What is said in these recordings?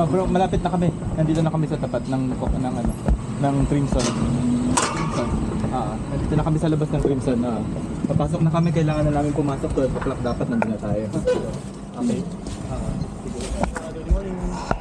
bro, malapit na kami. Nandito na kami sa tapat ng Crimson. Nandito na kami sa labas ng Crimson. Papasok na kami, kailangan na namin pumasok. 12 o'clock dapat nandun na tayo. Okay? Good morning.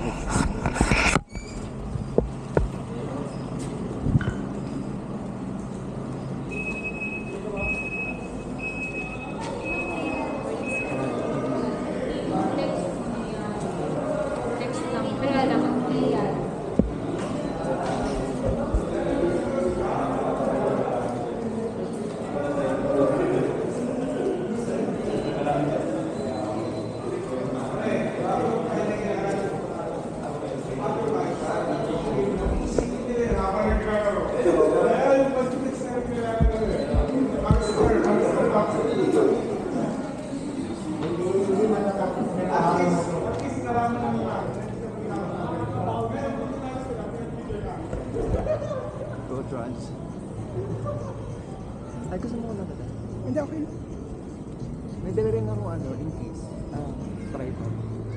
Ay, gusto mo ko na ba? Hindi, okay. May dala rin ako in case. Try ko.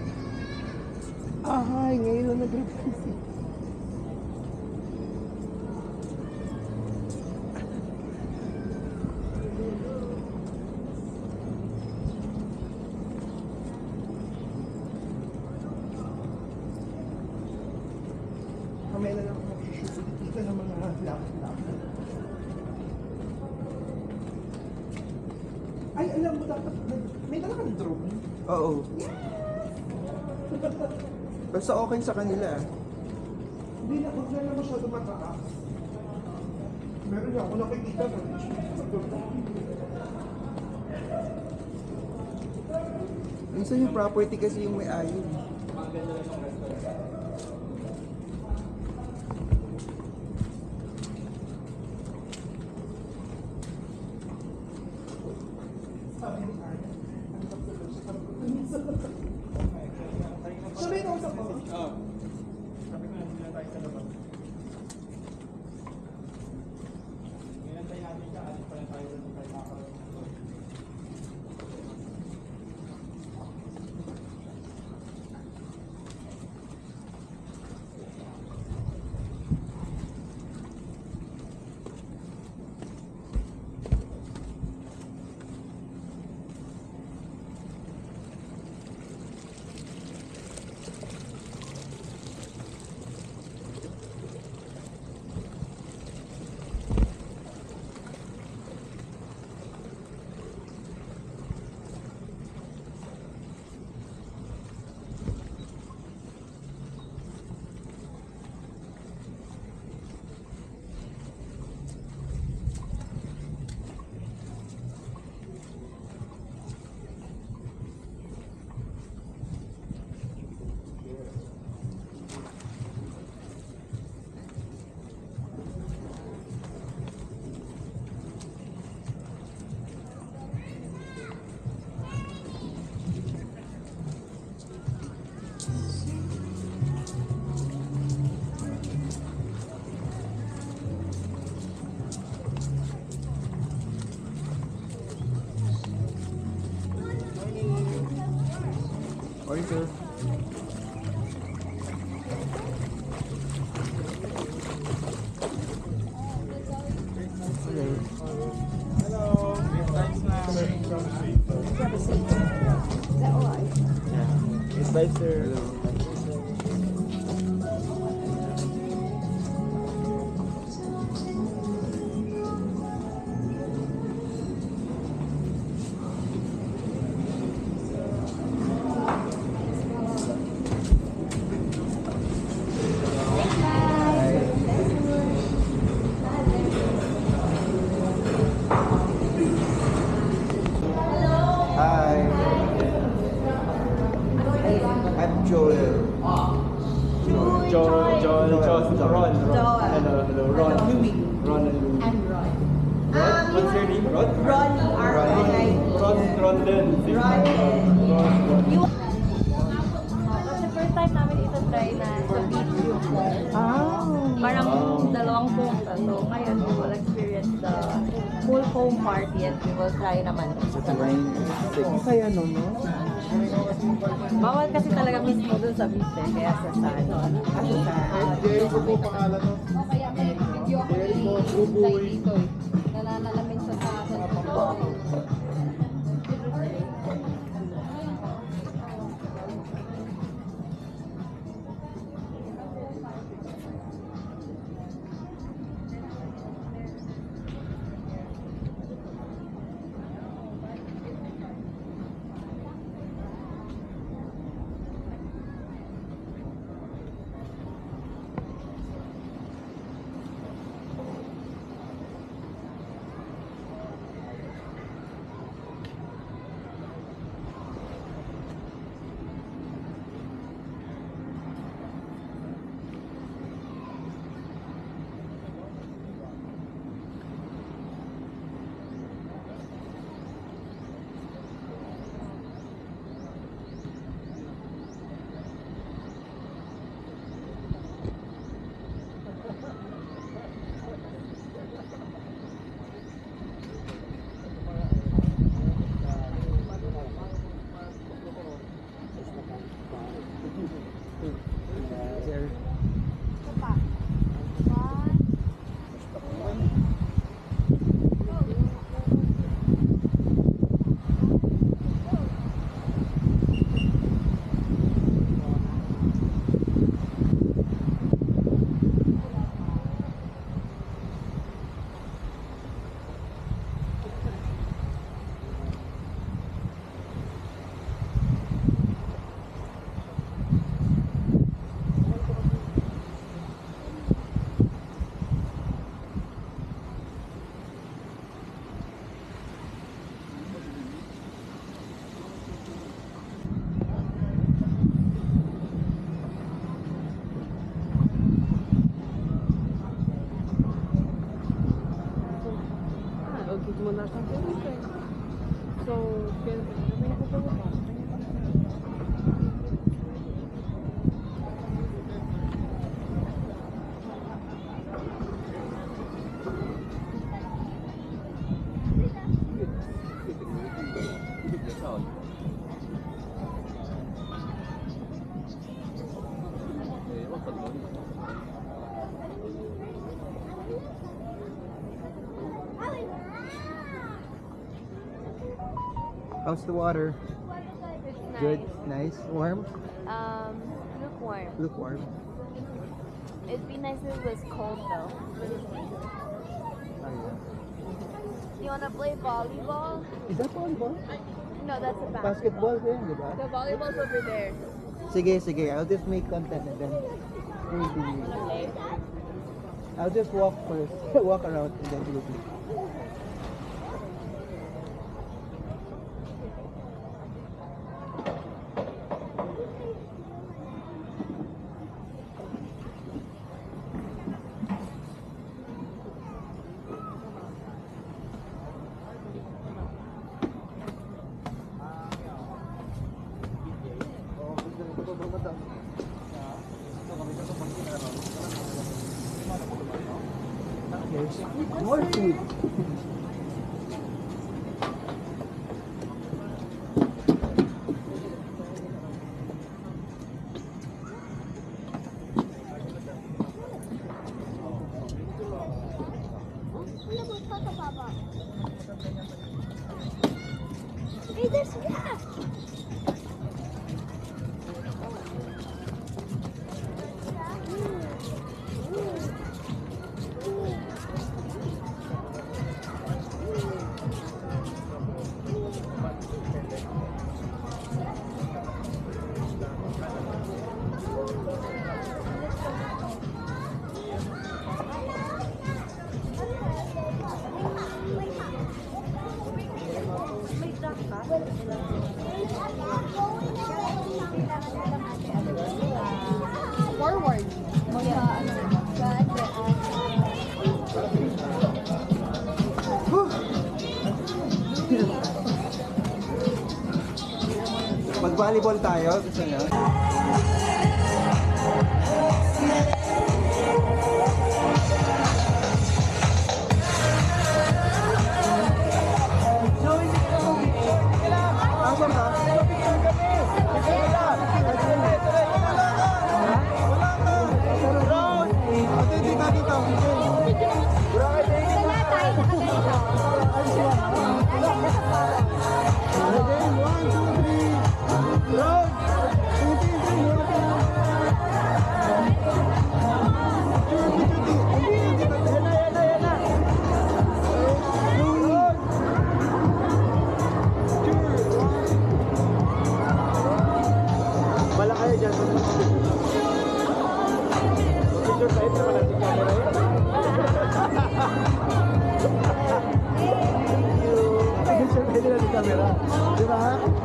Ay, ngayon na nag-refuse. Mamaya na lang ako mag-shoot. Ito ng mga laptop. Ay, alam mo, dapat may dala kang drone. Oo. Basta okay sa kanila. Hindi na, huwag na masyado mataas. Meron na ako nakikita na. Minsan yung property kasi yung may ayon. Sabi na usap ko. Sabi ko na hindi na tayo sa labas. Ngayon tayo natin siya, alis pa lang tayo sa makakaroon. Morning, sir. Hello. Thanks na. Yes, bye, sir. Hello. Hi. I'm Joel. Ron. Hello, Ron. Louis. Ron and Louis. I'm Ron. What's your name? Ron? Ronnie, R-O-N-I. Ron din. You... Kasi first time namin ito try na sa video. Parang dalawang punta. So ngayon we will experience the full foam party and we will try naman. Sa 26. Okay, ano, no? Bawal kasi talaga mismo dun sa beach eh, kaya sa ano, sa Jericho po pangalan no? O kaya may video ako Jericho, ni Buboy. Zay dito eh. Nananalamin sa cellphone. How's the water? It's Good, nice. nice, warm, Lukewarm. lukewarm. It'd be nice if it was cold though. Oh, yeah. You wanna play volleyball? Is that volleyball? No, that's a basket. Basketball din, di ba? The volleyball's over there. Sige, I'll just make content and then maybe I'll just walk first, walk around and then we'll play. There's more food. Hey, there's cat. Forward. Mag-volleyball tayo, gusto niyo? Asan ka?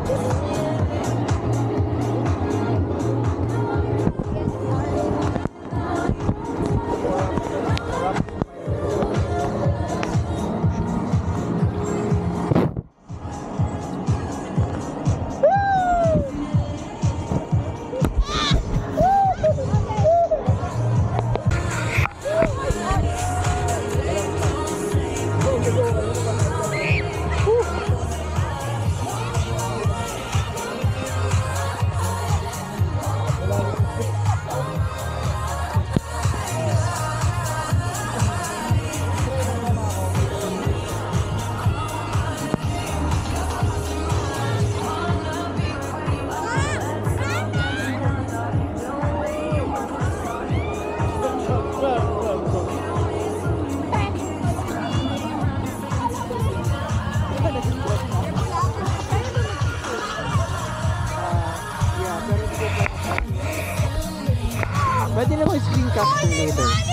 Pwede naman screen casting later.